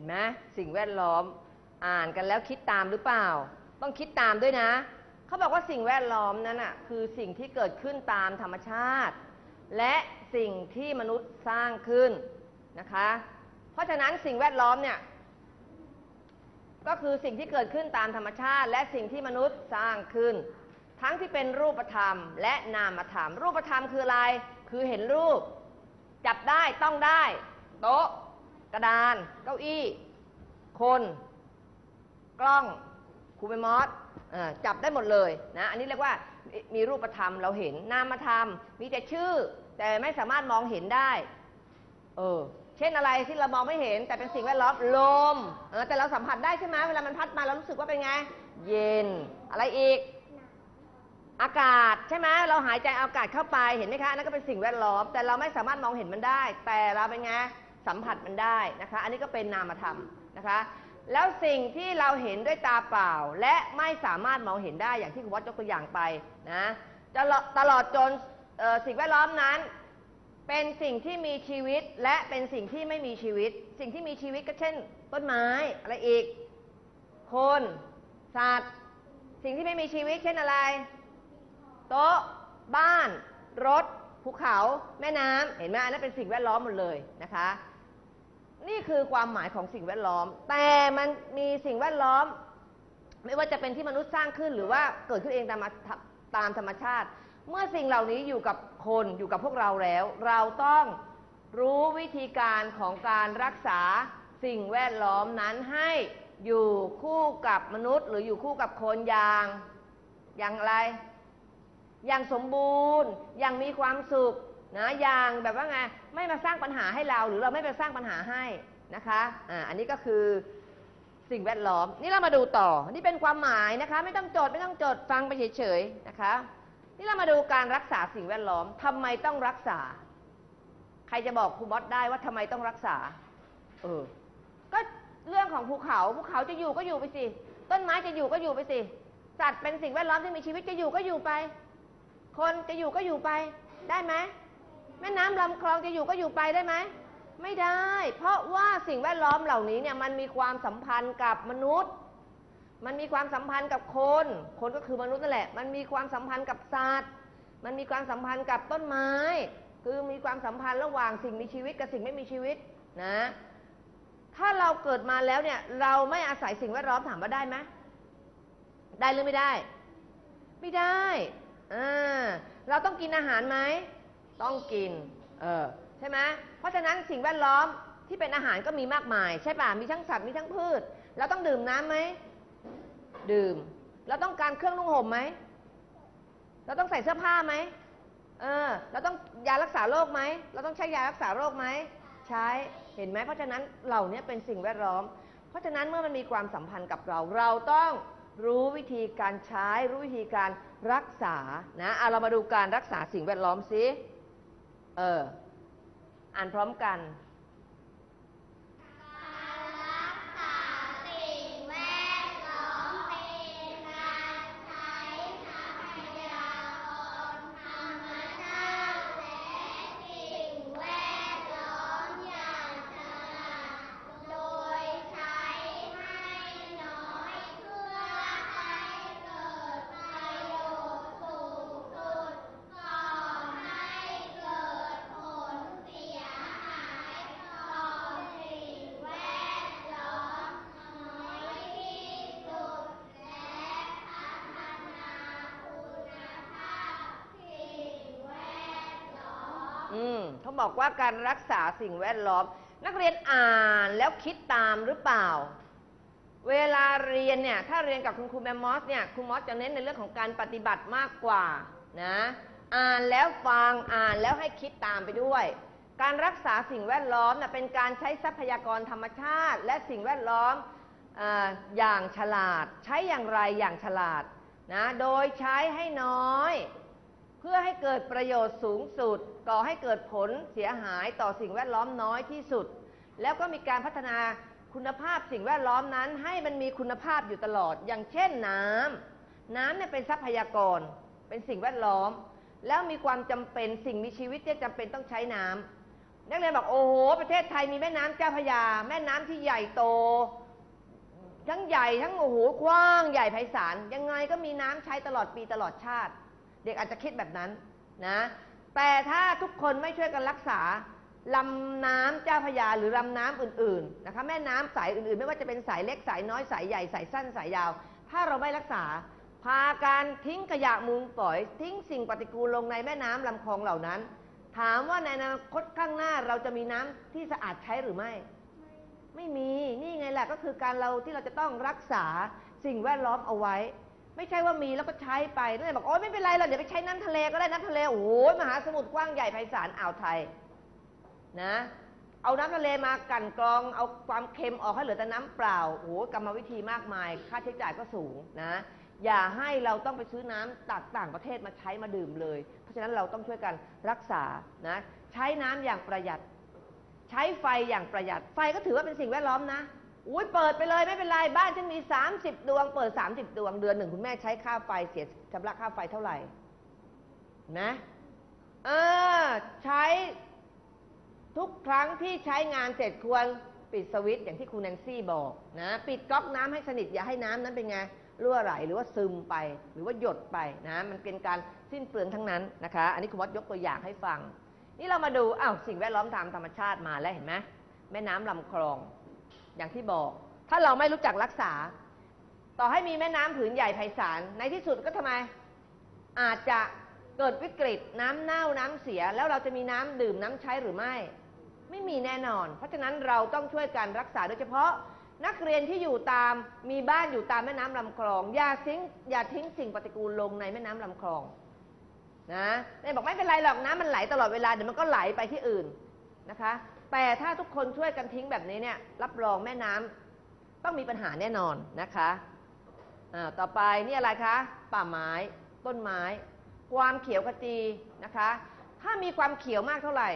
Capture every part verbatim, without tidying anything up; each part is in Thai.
นไหมสิ่งแวดล้อมอ่านกันแล้วคิดตามหรือเปล่าต้องคิดตามด้วยนะเขาบอกว่าสิ่งแวดล้อมนั้นอ่ะคือสิ่งที่เกิดขึ้นตามธรรมชาติและสิ่งที่มนุษย์สร้างขึ้นนะคะเพราะฉะนั้นสิ่งแวดล้อมเนี่ยก็คือสิ่งที่เกิดขึ้นตามธรรมชาติและสิ่งที่มนุษย์สร้างขึ้นทั้งที่เป็นรูปธรรมและนามธรรมรูปธรรมคืออะไรคือเห็นรูปจับได้ต้องได้โต๊ะกระดานเก้าอี้คนกล้องครูเมมอสจับได้หมดเลยนะอันนี้เรียกว่ามีรูปธรรมเราเห็นนามธรรมมีแต่ชื่อแต่ไม่สามารถมองเห็นได้เออเช่นอะไรที่เรามองไม่เห็นแต่เป็นสิ่งแวดล้อมลมเออแต่เราสัมผัสได้ใช่ไหมเวลามันพัดมาเรารู้สึกว่าเป็นไงเย็นอะไรอีกอากาศใช่ไหมเราหายใจอากาศเข้าไปเห็นไหมคะนั่นก็เป็นสิ่งแวดล้อมแต่เราไม่สามารถมองเห็นมันได้แต่เราเป็นไงสัมผัสมันได้นะคะอันนี้ก็เป็นนามธรรมนะคะแล้วสิ่งที่เราเห็นด้วยตาเปล่าและไม่สามารถมองเห็นได้อย่างที่คุณวัดยกตัวอย่างไปนะจะตลอดจนสิ่งแวดล้อมนั้นเป็นสิ่งที่มีชีวิตและเป็นสิ่งที่ไม่มีชีวิตสิ่งที่มีชีวิตก็เช่นต้นไม้อะไรอีกคนสัตว์สิ่งที่ไม่มีชีวิตเช่นอะไรโต๊ะบ้านรถภูเขาแม่น้ำเห็นไหมอันนั้นเป็นสิ่งแวดล้อมหมดเลยนะคะนี่คือความหมายของสิ่งแวดล้อมแต่มันมีสิ่งแวดล้อมไม่ว่าจะเป็นที่มนุษย์สร้างขึ้นหรือว่าเกิดขึ้นเองตามตามธรรมชาติเมื่อสิ่งเหล่านี้อยู่กับคนอยู่กับพวกเราแล้วเราต้องรู้วิธีการของการรักษาสิ่งแวดล้อมนั้นให้อยู่คู่กับมนุษย์หรืออยู่คู่กับคนอย่างอย่างไรอย่างสมบูรณ์อย่างมีความสุขนะอย่างแบบว่าไงไม่มาสร้างปัญหาให้เราหรือเราไม่ไปสร้างปัญหาให้นะคะอ่าอันนี้ก็คือสิ่งแวดล้อมนี่เรามาดูต่อนี่เป็นความหมายนะคะไม่ต้องจดไม่ต้องจดฟังไปเฉยๆนะคะนี่เรามาดูการรักษาสิ่งแวดล้อมทำไมต้องรักษาใครจะบอกครูบอสได้ว่าทำไมต้องรักษาเออก็เรื่องของภูเขาภูเขาจะอยู่ก็อยู่ไปสิต้นไม้จะอยู่ก็อยู่ไปสิสัตว์เป็นสิ่งแวดล้อมที่มีชีวิตจะอยู่ก็อยู่ไปคนจะอยู่ก็อยู่ไปได้ไหมแม่น้ำลำคลองจะอยู่ก็อยู่ไปได้ไหมไม่ได้เพราะว่าสิ่งแวดล้อมเหล่านี้เนี่ยมันมีความสัมพันธ์กับมนุษย์มันมีความสัมพันธ์กับคนคนก็คือมนุษย์นั่นแหละมันมีความสัมพันธ์กับสัตว์มันมีความสัมพันธ์กับต้นไม้คือมีความสัมพันธ์ระหว่างสิ่งมีชีวิตกับสิ่งไม่มีชีวิตนะถ้าเราเกิดมาแล้วเนี่ยเราไม่อาศัยสิ่งแวดล้อมถามว่าได้ไหมได้หรือไม่ได้ไม่ได้อ่าเราต้องกินอาหารไหมต้องกินเออใช่ไหมเพราะฉะนั้นสิ่งแวดล้อมที่เป็นอาหารก็มีมากมายใช่ป่ะมีทั้งสัตว์มีทั้งพืชเราต้องดื่มน้ำไหมดื่มเราต้องการเครื่องนุ่งห่มไหมเราต้องใส่เสื้อผ้าไหมเออเราต้องยารักษาโรคไหมเราต้องใช้ยารักษาโรคไหมใช้เห็นไหมเพราะฉะนั้นเหล่านี้เป็นสิ่งแวดล้อมเพราะฉะนั้นเมื่อมันมีความสัมพันธ์กับเราเราต้องรู้วิธีการใช้รู้วิธีการรักษานะเอาเรามาดูการรักษาสิ่งแวดล้อมสิเอออ่านพร้อมกันเขาบอกว่าการรักษาสิ่งแวดล้อมนักเรียนอ่านแล้วคิดตามหรือเปล่าเวลาเรียนเนี่ยถ้าเรียนกับคุณครูแมมมอสเนี่ยครูมอสจะเน้นในเรื่องของการปฏิบัติมากกว่านะอ่านแล้วฟังอ่านแล้วให้คิดตามไปด้วยการรักษาสิ่งแวดล้อมนะเป็นการใช้ทรัพยากรธรรมชาติและสิ่งแวดล้อม อ, อย่างฉลาดใช้อย่างไรอย่างฉลาดนะโดยใช้ให้น้อยเพื่อให้เกิดประโยชน์สูงสุดก่อให้เกิดผลเสียหายต่อสิ่งแวดล้อมน้อยที่สุดแล้วก็มีการพัฒนาคุณภาพสิ่งแวดล้อมนั้นให้มันมีคุณภาพอยู่ตลอดอย่างเช่นน้ำน้ำเนี่ยเป็นทรัพยากรเป็นสิ่งแวดล้อมแล้วมีความจำเป็นสิ่งมีชีวิตที่จำเป็นต้องใช้น้ำนักเรียนบอกโอ้โหประเทศไทยมีแม่น้ำเจ้าพระยาแม่น้ำที่ใหญ่โตทั้งใหญ่ทั้งโอ้โหกว้างใหญ่ไพศาลยังไงก็มีน้ำใช้ตลอดปีตลอดชาติเด็กอาจจะคิดแบบนั้นนะแต่ถ้าทุกคนไม่ช่วยกันรักษาลำน้ำเจ้าพระยาหรือลำน้ำอื่นๆนะคะแม่น้ำสายอื่นๆไม่ว่าจะเป็นสายเล็กสายน้อยสายใหญ่สายสั้นสายยาวถ้าเราไม่รักษาพาการทิ้งขยะมูลฝอยทิ้งสิ่งปฏิกูลลงในแม่น้ำลำคลองเหล่านั้นถามว่าในอนาคตข้างหน้าเราจะมีน้ำที่สะอาดใช้หรือไม่ไม่มีนี่ไงแหละก็คือการเราที่เราจะต้องรักษาสิ่งแวดล้อมเอาไว้ไม่ใช่ว่ามีแล้วก็ใช้ไปนั่นบอกโอ๊ยไม่เป็นไรเราเดี๋ยวไปใช้น้ำทะเลก็ได้น้ำทะเลโอ้โหมหาสมุทรกว้างใหญ่ไพศาลอ่าวไทยนะเอาน้ำทะเลมากั่นกรองเอาความเค็มออกให้เหลือแต่น้ำเปล่าโอ้โหกรรมวิธีมากมายค่าใช้จ่ายก็สูงนะอย่าให้เราต้องไปซื้อน้ำจากต่างประเทศมาใช้มาดื่มเลยเพราะฉะนั้นเราต้องช่วยกันรักษานะใช้น้ำอย่างประหยัดใช้ไฟอย่างประหยัดไฟก็ถือว่าเป็นสิ่งแวดล้อมนะอุ้ยเปิดไปเลยไม่เป็นไรบ้านฉันมีสามสิบดวงเปิดสามสิบดวงเดือนหนึ่งคุณแม่ใช้ค่าไฟเสียชำระค่าไฟเท่าไหร่นะเออใช้ทุกครั้งที่ใช้งานเสร็จควรปิดสวิตช์อย่างที่ครูแนนซี่บอกนะปิดก๊อกน้ำให้สนิทอย่าให้น้ำนั้นเป็นไงรั่วไหลหรือว่าซึมไปหรือว่าหยดไปนะมันเป็นการสิ้นเปลืองทั้งนั้นนะคะอันนี้ครูวัดยกตัวอย่างให้ฟังนี่เรามาดูอ้าวสิ่งแวดล้อมตามธรรมชาติมาแล้วเห็นไหมแม่น้ำลำคลองอย่างที่บอกถ้าเราไม่รู้จักรักษาต่อให้มีแม่น้ำผืนใหญ่ไพศาลในที่สุดก็ทำไมอาจจะเกิดวิกฤตน้ำเน่าน้ำเสียแล้วเราจะมีน้ำดื่มน้ำใช้หรือไม่ไม่มีแน่นอนเพราะฉะนั้นเราต้องช่วยกันรักษาโดยเฉพาะนักเรียนที่อยู่ตามมีบ้านอยู่ตามแม่น้ำลำคลองอย่าทิ้งอย่าทิ้งสิ่งปฏิกูลลงในแม่น้ำลำคลองนะนายบอกไม่เป็นไรหรอกน้ำมันไหลตลอดเวลาเดี๋ยวมันก็ไหลไปที่อื่นนะคะแต่ถ้าทุกคนช่วยกันทิ้งแบบนี้เนี่ยรับรองแม่น้ำต้องมีปัญหาแน่นอนนะคะอ่าต่อไปนี่อะไรคะป่าไม้ต้นไม้ความเขียวขจีนะคะถ้ามีความเขียวมากเท่าไหร่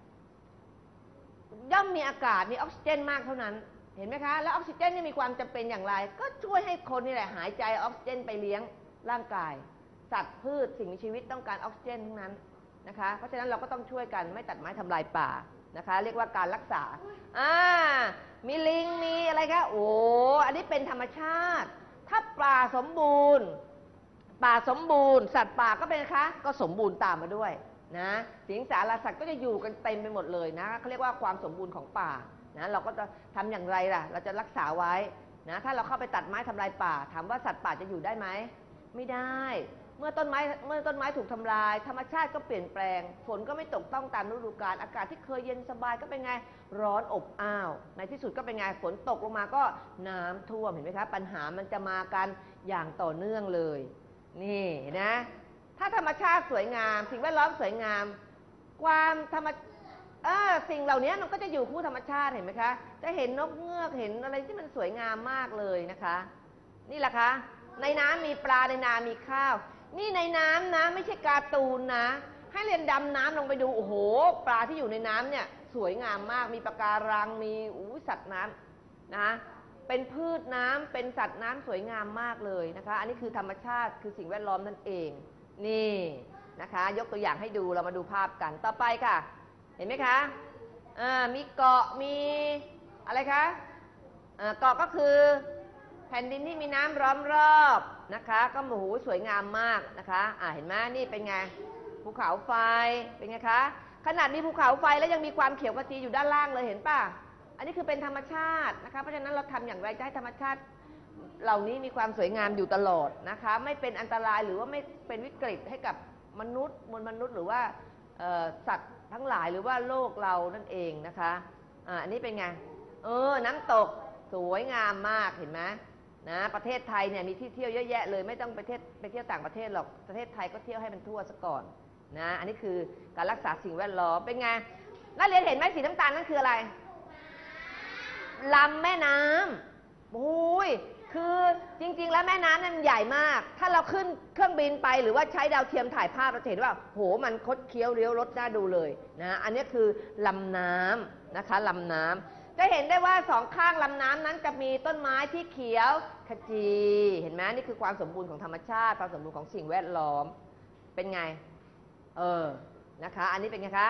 ย่อมมีอากาศมีออกซิเจนมากเท่านั้นเห็นไหมคะแล้วออกซิเจนนี่มีความจำเป็นอย่างไรก็ช่วยให้คนนี่แหละหายใจออกซิเจนไปเลี้ยงร่างกายสัตว์พืชสิ่งมีชีวิตต้องการออกซิเจนทั้งนั้นนะคะเพราะฉะนั้นเราก็ต้องช่วยกันไม่ตัดไม้ทำลายป่านะคะเรียกว่าการรักษาอ่ามีลิงมีอะไรคะโอ้อันนี้เป็นธรรมชาติถ้าป่าสมบูรณ์ป่าสมบูรณ์สัตว์ป่าก็เป็นคะก็สมบูรณ์ตามมาด้วยนะสิงสารสัตว์ก็จะอยู่กันเต็มไปหมดเลยนะเขาเรียกว่าความสมบูรณ์ของป่านะเราก็จะทำอย่างไรล่ะเราจะรักษาไว้นะถ้าเราเข้าไปตัดไม้ทำลายป่าถามว่าสัตว์ป่าจะอยู่ได้ไหมไม่ได้เมื่อต้นไม้เมื่อต้นไม้ถูกทำลายธรรมชาติก็เปลี่ยนแปลงฝนก็ไม่ตกต้องตามฤดูกาลอากาศที่เคยเย็นสบายก็เป็นไงร้อนอบอ้าวในที่สุดก็เป็นไงฝนตกลงมาก็น้ำท่วมเห็นไหมคะปัญหามันจะมากันอย่างต่อเนื่องเลยนี่นะถ้าธรรมชาติสวยงามสิ่งแวดล้อมสวยงามความธรรมเออสิ่งเหล่านี้มันก็จะอยู่คู่ธรรมชาติเห็นไหมคะจะเห็นนกเงือกเห็นอะไรที่มันสวยงามมากเลยนะคะนี่แหละคะในน้ำมีปลาในนามีข้าวนี่ในน้ำนะไม่ใช่การ์ตูนนะให้เรียนดำน้ำลงไปดูโอ้โหปลาที่อยู่ในน้ำเนี่ยสวยงามมากมีปะการังมีอู้สัตว์น้ำนะเป็นพืชน้ำเป็นสัตว์น้ำสวยงามมากเลยนะคะอันนี้คือธรรมชาติคือสิ่งแวดล้อมนั่นเองนี่นะคะยกตัวอย่างให้ดูเรามาดูภาพกันต่อไปค่ะเห็นไหมคะอ่ามีเกาะมีอะไรคะอ่าเกาะก็คือแผ่นดินที่มีน้ำล้อมรอบนะคะก็โอ้โหสวยงามมากนะคะอ่าเห็นไหมนี่เป็นไงภูเขาไฟเป็นไงคะขนาดมีภูเขาไฟแล้วยังมีความเขียวขจีอยู่ด้านล่างเลยเห็นป่ะอันนี้คือเป็นธรรมชาตินะคะเพราะฉะนั้นเราทำอย่างไรจะให้ธรรมชาติเหล่านี้มีความสวยงามอยู่ตลอดนะคะไม่เป็นอันตรายหรือว่าไม่เป็นวิกฤตให้กับมนุษย์มวลมนุษย์หรือว่าสัตว์ทั้งหลายหรือว่าโลกเรานั่นเองนะคะอ่าอันนี้เป็นไงเออน้ำตกสวยงามมากเห็นไหมนะประเทศไทยเนี่ยมีที่เที่ยวเยอะแยะเลยไม่ต้องไปเที่ยวไปเที่ยวต่างประเทศหรอกประเทศไทยก็เที่ยวให้มันทั่วซะก่อนนะอันนี้คือการรักษาสิ่งแวดล้อมเป็นไงนักเรียนเห็นไหมสีน้ำตาลนั่นคืออะไรลำแม่น้ำโอ้ยคือจริงๆแล้วแม่น้ำนั้นใหญ่มากถ้าเราขึ้นเครื่องบินไปหรือว่าใช้ดาวเทียมถ่ายภาพเราจะเห็นว่าโหมันคดเคี้ยวเลี้ยวรถน่าดูเลยนะอันนี้คือลำน้ำนะคะลำน้ำจะเห็นได้ว่าสองข้างลำน้ำนั้นจะมีต้นไม้ที่เขียวขจีเห็นไหมนี่คือความสมบูรณ์ของธรรมชาติความสมบูรณ์ของสิ่งแวดล้อมเป็นไงเออนะคะอันนี้เป็นไงคะ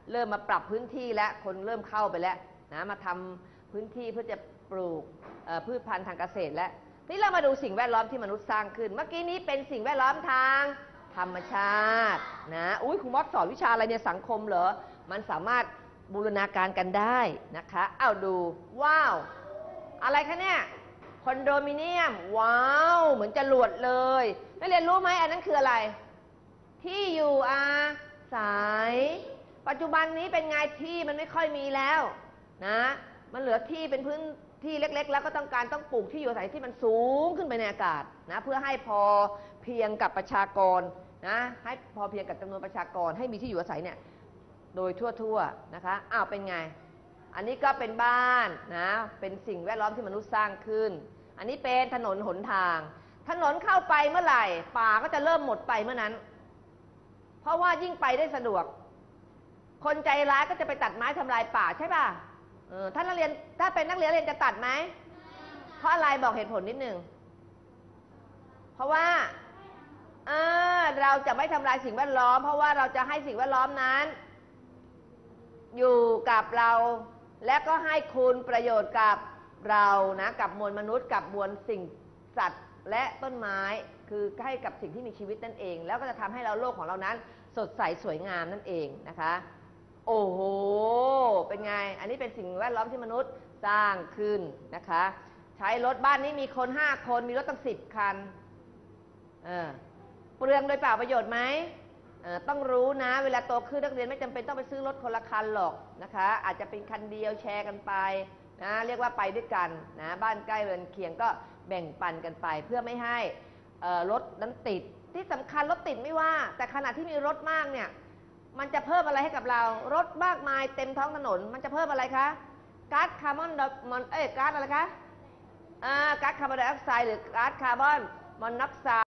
เริ่มมาปรับพื้นที่แล้วคนเริ่มเข้าไปแล้วนะมาทำพื้นที่เพื่อจะปลูกพืชพันธุ์ทางเกษตรแล้วนี่เรามาดูสิ่งแวดล้อมที่มนุษย์สร้างขึ้นเมื่อกี้นี้เป็นสิ่งแวดล้อมทางธรรมชาตินะอุ้ยครูมอสสอนวิชาอะไรเนี่ยสังคมเหรอมันสามารถบูรณาการกันได้นะคะเอาดูว้าวอะไรคะเนี่ยคอนโดมิเนียมว้าวเหมือนจรวดเลยนักเรียนรู้ไหมอันนั้นคืออะไรที่อยู่อาศัยปัจจุบันนี้เป็นไงที่มันไม่ค่อยมีแล้วนะมันเหลือที่เป็นพื้นที่เล็กๆแล้วก็ต้องการต้องปลูกที่อยู่อาศัยที่มันสูงขึ้นไปในอากาศนะเพื่อให้พอเพียงกับประชากรนะให้พอเพียงกับจำนวนประชากรให้มีที่อยู่อาศัยเนี่ยโดยทั่วๆนะคะอ้าวเป็นไงอันนี้ก็เป็นบ้านนะเป็นสิ่งแวดล้อมที่มนุษย์สร้างขึ้นอันนี้เป็นถนนหนทางถนนเข้าไปเมื่อไหร่ป่าก็จะเริ่มหมดไปเมื่อนั้นเพราะว่ายิ่งไปได้สะดวกคนใจร้ายก็จะไปตัดไม้ทำลายป่าใช่ป่ะเออถ้านักเรียนถ้าเป็นนักเรียนเรียนจะตัดไหมเพราะอะไรบอกเหตุผลนิดหนึ่งเพราะว่าเออเราจะไม่ทำลายสิ่งแวดล้อมเพราะว่าเราจะให้สิ่งแวดล้อมนั้นอยู่กับเราและก็ให้คุณประโยชน์กับเรานะกับมวลมนุษย์กับมวลสิ่งสัตว์และต้นไม้คือให้กับสิ่งที่มีชีวิตนั่นเองแล้วก็จะทำให้เราโลกของเรานั้นสดใสสวยงามนั่นเองนะคะโอ้โหเป็นไงอันนี้เป็นสิ่งแวดล้อมที่มนุษย์สร้างขึ้นนะคะใช้รถบ้านนี้มีคนห้าคนมีรถตั้งสิบคันเออเปลืองโดยเปล่าประโยชน์ไหมต้องรู้นะเวลาโตขึ้นนักเรียนไม่จำเป็นต้องไปซื้อรถคนละคันหรอกนะคะอาจจะเป็นคันเดียวแชร์กันไปนะเรียกว่าไปด้วยกันนะบ้านใกล้เรือนเคียงก็แบ่งปันกันไปเพื่อไม่ให้รถนั้นติดที่สำคัญรถติดไม่ว่าแต่ขณะที่มีรถมากเนี่ยมันจะเพิ่มอะไรให้กับเรารถมากมายเต็มท้องถนนมันจะเพิ่มอะไรคะก๊าซคาร์บอนมอนเอ้ยก๊าซอะไรคะอ่าก๊าซคาร์บอนไดออกไซด์หรือก๊าซคาร์บอนมอนอกไซด์